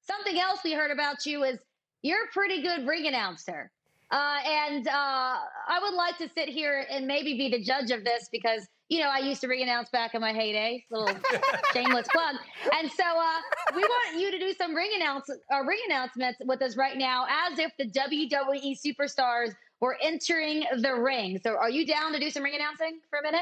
something else we heard about you is you're a pretty good ring announcer. And I would like to sit here and maybe be the judge of this because, you know, I used to ring announce back in my heyday, little shameless plug. And so we want you to do some ring announcements with us right now as if the WWE superstars were entering the ring. So are you down to do some ring announcing for a minute?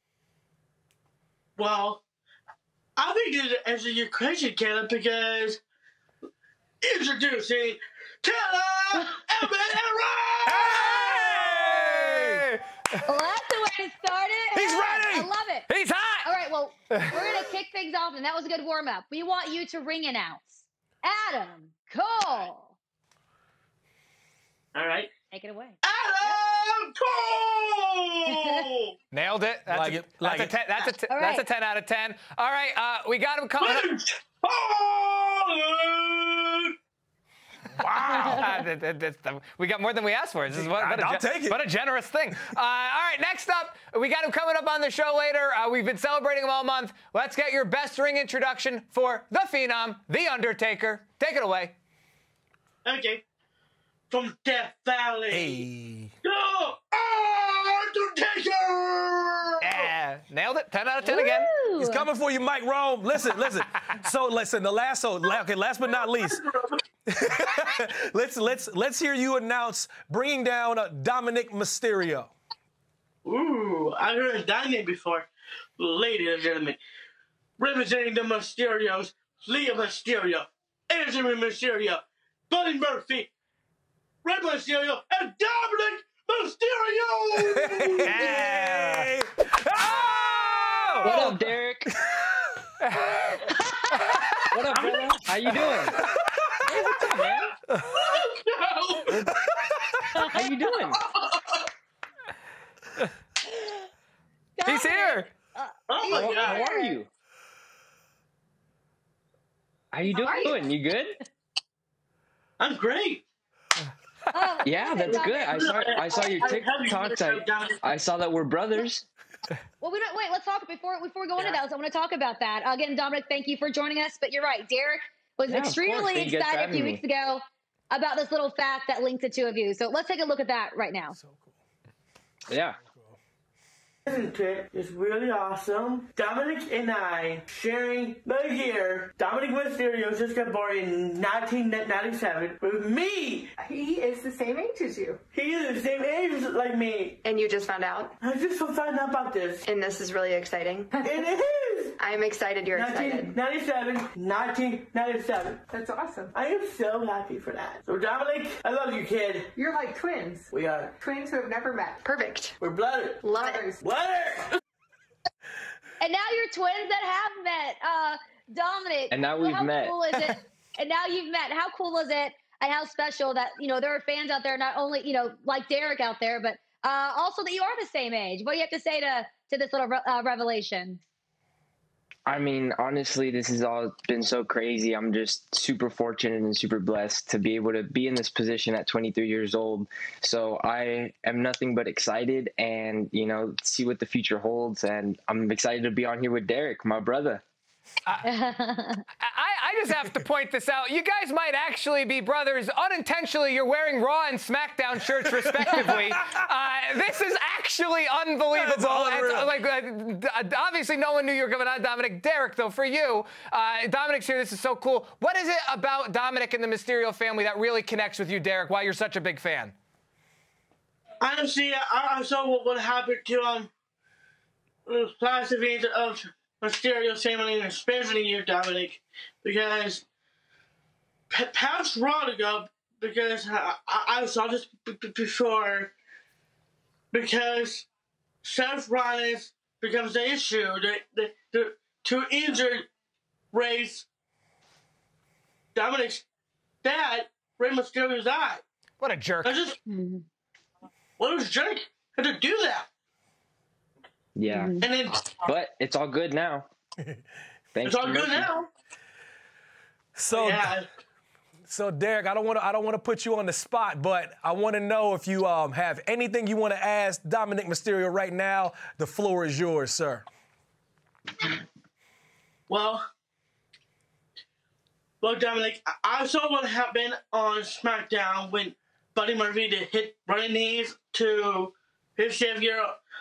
Well, I think this answer your question, Caleb, because introducing Taylor Emmett. Hey! Well, that's the way to start it. He's ready. I love it. He's hot. All right, well, we're going to kick things off, and that was a good warm-up. We want you to ring announce Adam Cole. All right. Take it away. Adam Cole! Nailed it. That's a 10 out of 10. All right, we got him coming up. Wow. We got more than we asked for. This is I'll take it. What a generous thing. All right, next up, we got him coming up on the show later. We've been celebrating him all month. Let's get your best ring introduction for the Phenom, The Undertaker. Take it away. Okay. From Death Valley. Hey. The Undertaker! Yeah, nailed it. 10 out of 10 again. He's coming for you, Mike Rome. Listen. So last but not least, let's hear you announce bringing down Dominik Mysterio. Ooh, I've heard that name before. Ladies and gentlemen, representing the Mysterios, Leah Mysterio, Anthony Mysterio, Buddy Murphy, Red Mysterio, and Dominik Mysterio! Yeah. Oh! What up, Derek? What up, brother? How you doing? Hey, what's up, man? How you doing? He's here. Oh my God. How are you? How you doing? You good? I'm great. Yeah, that's good. I saw your TikToks. I saw that we're brothers. Well, wait. Let's talk before we go into that. I want to talk about that again. Dominik, thank you for joining us. But you're right. Derek was extremely excited a few weeks ago about this little fact that linked the two of you. So let's take a look at that right now. So cool. Yeah. Isn't it? It's really awesome. Dominik and I sharing the year. Dominik Mysterio just got born in 1997 with me. He is the same age as you. He is the same age like me. And you just found out? I just found out about this. And this is really exciting. It is. I'm excited you're excited. 1997. That's awesome. I am so happy for that. So Dominik, I love you, kid. You're like twins. We are. Twins who have never met. Perfect. We're blooded. Love it. Blooded. And now you're twins that have met. Dominik. And now we've met. How cool is it? And now you've met. How cool is it? And how special that, you know, there are fans out there, not only, you know, like Derek out there, but also that you are the same age. What do you have to say to this little revelation? I mean, honestly, this has all been so crazy. I'm just super fortunate and super blessed to be able to be in this position at 23 years old. So I am nothing but excited and, you know, see what the future holds. And I'm excited to be on here with Derek, my brother. I just have to point this out. You guys might actually be brothers. Unintentionally, you're wearing Raw and SmackDown shirts, respectively. This is actually unbelievable. Obviously, no one knew you were coming on, Dominik. Derek, though, for you, Dominik's here. This is so cool. What is it about Dominik and the Mysterio family that really connects with you, Derek, why you're such a big fan? Honestly, I saw what happened to last event of Mysterio family, and especially you, Dominik, because past Raw ago, because I saw this before, because Seth Rollins becomes the issue, to injured race Dominik's dad, Rey Mysterio's eye. What a jerk. What a jerk to do that. Yeah. And then, but it's all good now. It's all good now. So, yeah. So Derek, I don't want to put you on the spot, but I want to know if you have anything you want to ask Dominik Mysterio right now. The floor is yours, sir. Well, Well, Dominic, I saw what happened on SmackDown when Buddy Murphy did hit running knees to his savior,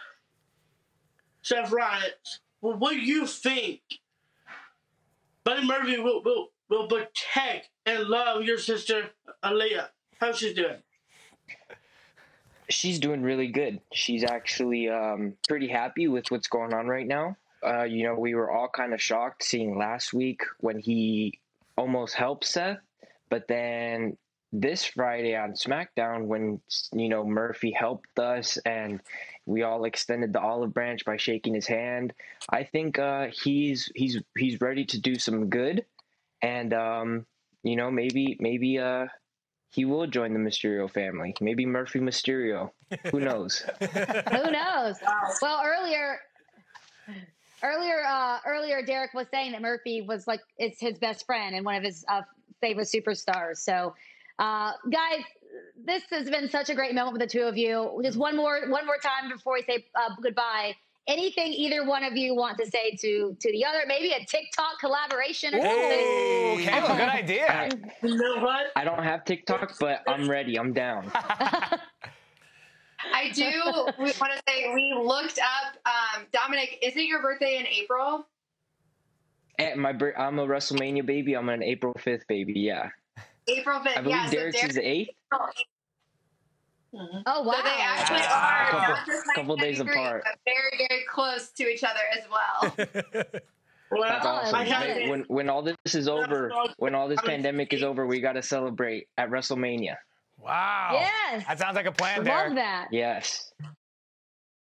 Seth Rollins. Well, what do you think Buddy Murphy will protect and love your sister, Aaliyah? How's she doing? She's doing really good. She's actually pretty happy with what's going on right now. We were all kind of shocked seeing last week when he almost helped Seth, but then this Friday on SmackDown when, Murphy helped us and we all extended the olive branch by shaking his hand. I think he's ready to do some good, and maybe he will join the Mysterio family. Maybe Murphy Mysterio. Who knows? Who knows? Well, earlier, Derek was saying that Murphy was it's his best friend and one of his favorite superstars. So, guys, this has been such a great moment with the two of you. Just one more time before we say goodbye. Anything either one of you want to say to the other? Maybe a TikTok collaboration or something? Ooh, Caleb, good idea. You know what? I don't have TikTok, but I'm ready. I'm down. I do want to say we looked up, Dominic, is it your birthday in April? I'm a WrestleMania baby. I'm an April 5th baby, yeah. April 5th, I believe yeah. Derek's is the 8th. Oh, wow. So they actually Wow. are not just Couple days 1993, apart. but very, very close to each other as well. Well, That's awesome. I had When all this is over, when all this pandemic is over, we got to celebrate at WrestleMania. Wow. Yes. That sounds like a plan, Love Derek. that. Yes.